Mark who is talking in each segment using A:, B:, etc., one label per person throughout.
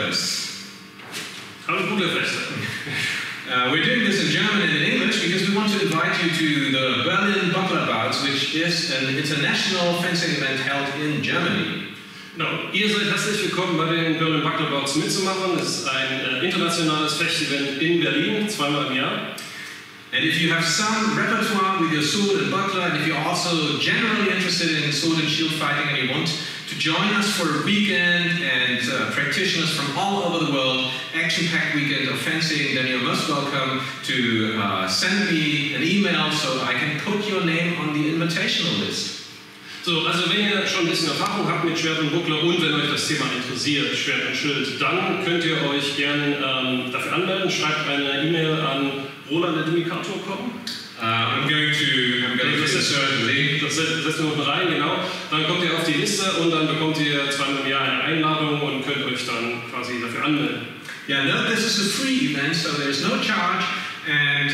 A: bucklers.
B: Hallo Buckelfechter.
A: We're doing this in German and in English because we want to invite you to the Berlin Buckler Bouts, which is an international fencing event held in Germany.
B: Genau. Ihr seid herzlich willkommen bei den Berlin Buckler Bouts mitzumachen. Das ist ein internationales Fechtevent in Berlin, zweimal im Jahr.
A: And if you have some repertoire with your sword and buckler, and if you're also generally interested in sword and shield fighting and you want to join us for a weekend and practitioners from all over the world, action-packed weekend of fencing, then you're most welcome to send me an email so I can put your name on the invitational list.
B: So, also wenn ihr schon ein bisschen Erfahrung habt mit Schwert und Buckler und wenn euch das Thema interessiert, Schwert und Schild, dann könnt ihr euch gerne dafür anmelden. Schreibt eine E-Mail an Roland Dimicator.com.
A: I'm going to insert the link.
B: Das setzen wir unten rein, genau. Dann kommt ihr auf die Liste und dann bekommt ihr zweimal im Jahr eine Einladung und könnt euch dann quasi dafür anmelden.
A: Yeah, note this is a free event, so there's no charge, and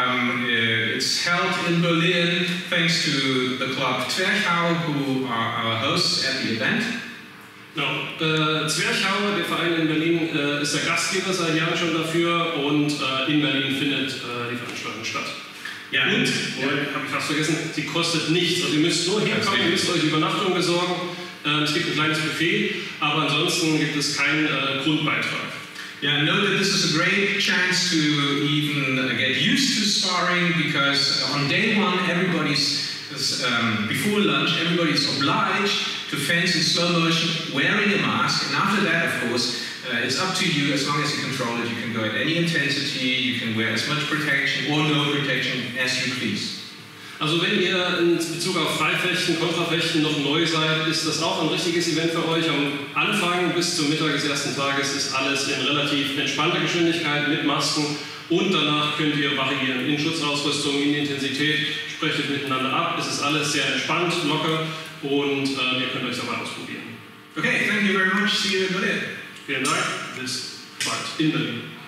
A: it's held in Berlin thanks to the club Zwerchhau, who are our hosts at the event.
B: Genau. Zwerchhau, der Verein in Berlin, ist der Gastgeber seit Jahren schon dafür und in Berlin findet die Veranstaltung statt.
A: Ja,
B: und, habe ich fast vergessen, sie kostet nichts. Also ihr müsst nur herkommen, ihr müsst euch Übernachtung besorgen. Es gibt ein kleines Buffet, aber ansonsten gibt es keinen Grundbeitrag.
A: Yeah, know that this is a great chance to even get used to sparring, because on day one before lunch everybody's obliged to fence in slow motion wearing a mask, and after that, of course, it's up to you. As long as you control it, you can go at any intensity, you can wear as much protection or no protection as you please.
B: Also wenn ihr in Bezug auf Freifechten, Kontrafechten noch neu seid, ist das auch ein richtiges Event für euch. Am Anfang bis zum Mittag des ersten Tages ist alles in relativ entspannter Geschwindigkeit mit Masken und danach könnt ihr variieren in Schutzausrüstung, in Intensität, sprecht es miteinander ab. Es ist alles sehr entspannt, locker und ihr könnt euch da mal ausprobieren.
A: Okay, thank you very much. See you in Berlin.
B: Vielen Dank, bis bald in Berlin.